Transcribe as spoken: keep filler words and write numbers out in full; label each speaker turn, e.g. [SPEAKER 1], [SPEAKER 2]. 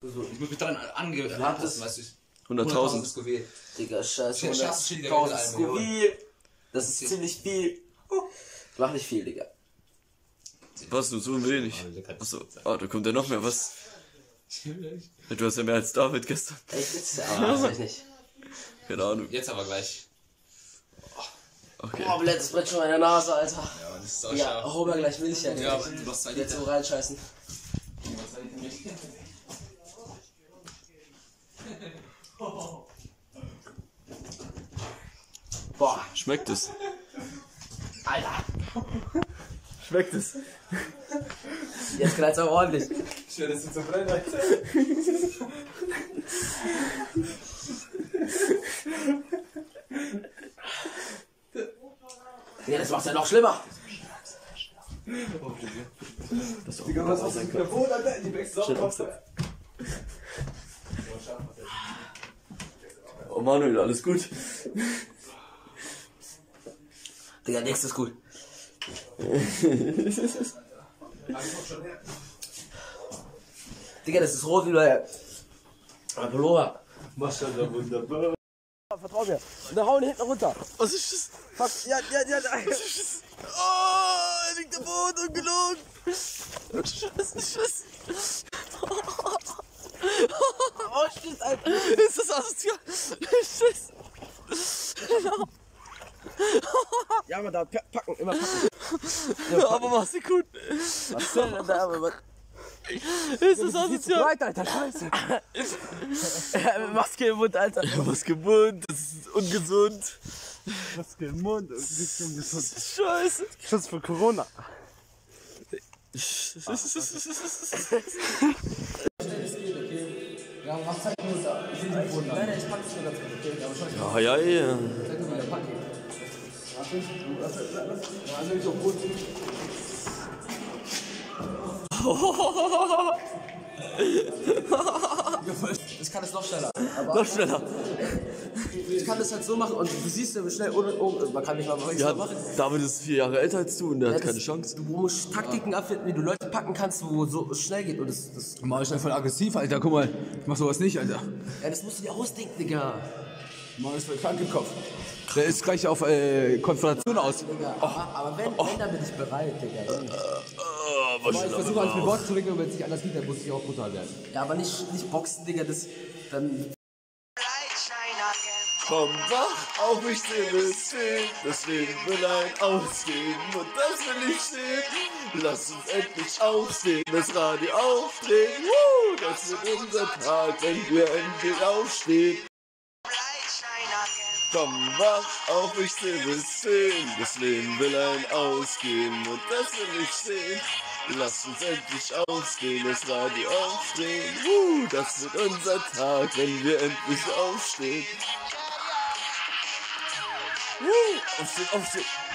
[SPEAKER 1] So, ich muss mich dran anpassen, weißt du.
[SPEAKER 2] hunderttausend.
[SPEAKER 1] Scoville.
[SPEAKER 3] Digga, scheiße.
[SPEAKER 1] hunderttausend
[SPEAKER 3] Scoville. Das ist ziemlich viel. Mach nicht viel, Digga.
[SPEAKER 2] Was, nur so wenig? Achso, ah, da kommt ja noch mehr, was? Du hast ja mehr als David gestern.
[SPEAKER 3] Echt jetzt? Ja, das weiß ich nicht.
[SPEAKER 2] Keine Ahnung.
[SPEAKER 1] Jetzt aber gleich.
[SPEAKER 3] Okay. Boah, Blitz, das brennt schon in der Nase, Alter.
[SPEAKER 1] Ja, das ist auch
[SPEAKER 3] ja,
[SPEAKER 1] scharf.
[SPEAKER 3] hol mir gleich Milch her.
[SPEAKER 1] Ja, aber du machst zwei
[SPEAKER 3] Jetzt so reinscheißen. Boah.
[SPEAKER 2] Schmeckt es?
[SPEAKER 3] Alter.
[SPEAKER 2] Schmeckt es?
[SPEAKER 3] Jetzt knallt's aber ordentlich.
[SPEAKER 1] Ich werde das jetzt so brennen, Alter.
[SPEAKER 3] Ja, das macht's ja noch schlimmer.
[SPEAKER 1] Das ist Digga, was hast du denn Mikrofon, Alter? Die wächst auch auf.
[SPEAKER 2] Oh Manuel, alles gut?
[SPEAKER 3] Digga, nächstes ist gut. Digga, das ist rot wie der Pullover.
[SPEAKER 1] Maschallah, wunderbar.
[SPEAKER 3] Vertrau mir. Und dann hauen hinten runter.
[SPEAKER 2] Was ist das?
[SPEAKER 3] Fuck, ja, ja, ja, ja.
[SPEAKER 2] Was ist das? Oh, er liegt am Boden und gelogen. Scheiße, Scheiße.
[SPEAKER 3] Oh, shit, Alter.
[SPEAKER 2] Ist das asozial? Scheiße. Genau.
[SPEAKER 3] Ja, man da packen, immer packen.
[SPEAKER 2] Ja, aber mach's nicht gut.
[SPEAKER 3] Was denn da, aber was?
[SPEAKER 2] Ist das asozial?
[SPEAKER 3] Breit, Alter, scheiße. Maske im Mund, Alter.
[SPEAKER 2] Maske im Mund, das ist ungesund.
[SPEAKER 1] Maske im Mund und nicht ungesund.
[SPEAKER 2] Scheiße.
[SPEAKER 1] Schutz vor Corona.
[SPEAKER 3] Ja, mach Zeit runter. Ich bin nicht Nein, nein, ich pack es mir ganz gut, okay? Aber schon.
[SPEAKER 2] Ja, ja, ja.
[SPEAKER 3] Zeig mir wieder packen. Warte, ja, also nicht so gut. Ich kann es noch schneller. Aber
[SPEAKER 2] Noch schneller.
[SPEAKER 3] ich kann das halt so machen und du siehst ja, wie schnell ohne, oh, man kann nicht mal
[SPEAKER 2] Ja,
[SPEAKER 3] so machen.
[SPEAKER 2] David ist vier Jahre älter als du und der
[SPEAKER 3] Ja,
[SPEAKER 2] hat
[SPEAKER 3] das-
[SPEAKER 2] keine Chance.
[SPEAKER 3] Du musst Taktiken erfinden, wie du Leute packen kannst, wo so schnell geht und das, das,
[SPEAKER 1] Mach ich voll aggressiv, Alter. Guck mal, ich mach sowas nicht, Alter.
[SPEAKER 3] ja, das musst du dir ausdenken, Digga.
[SPEAKER 1] Mach ist voll krank im Kopf. Der ist gleich auf äh, Konfrontation aus.
[SPEAKER 3] Digga. Aber, aber wenn, wenn, dann bin ich bereit, Digga.
[SPEAKER 2] Oh, was
[SPEAKER 1] Ich versuche alles mit Worten zu regeln und wenn es nicht anders geht, dann muss ich auch brutal werden.
[SPEAKER 3] Ja, aber nicht, nicht boxen, Digga, das, dann...
[SPEAKER 2] Komm wach auf, ich sehe es sehen. Das Leben will ein Ausgehen und das will ich sehen. Lass uns endlich aufstehen, das Radio aufdrehen. Woo, das wird unser Tag, wenn wir endlich aufstehen. Komm wach auf, ich sehe es sehen. Das Leben will ein Ausgehen und das will ich sehen. Lass uns endlich aufstehen, das Radio aufdrehen. Woo, das wird unser Tag, wenn wir endlich aufstehen. Woo, aufstehen, aufstehen.